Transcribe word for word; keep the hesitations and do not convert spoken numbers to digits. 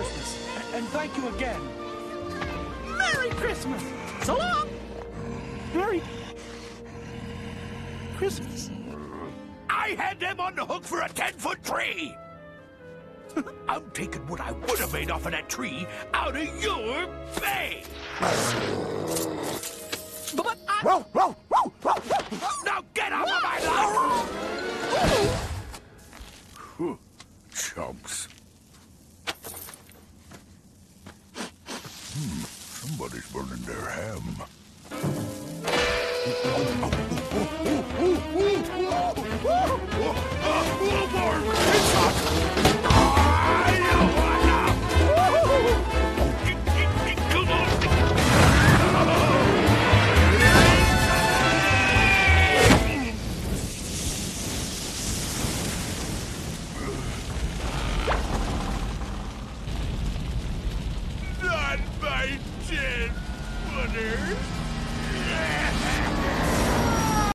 Christmas. A- And thank you again. Merry Christmas! So long! Merry Christmas. I had them on the hook for a ten-foot tree! I'm taking what I would have made off of that tree out of your pay! But I... Whoa, whoa, whoa, whoa, whoa. Now get out of my lawn! Huh, chumps. Hmm, somebody's burning their ham. Not my tin footers!